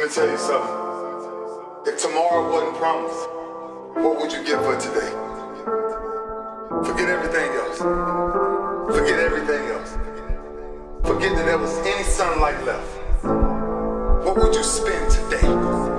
me tell you something. If tomorrow wasn't promised, what would you give for today? Forget everything else. Forget everything else. Forget that there was any sunlight left. What would you spend today?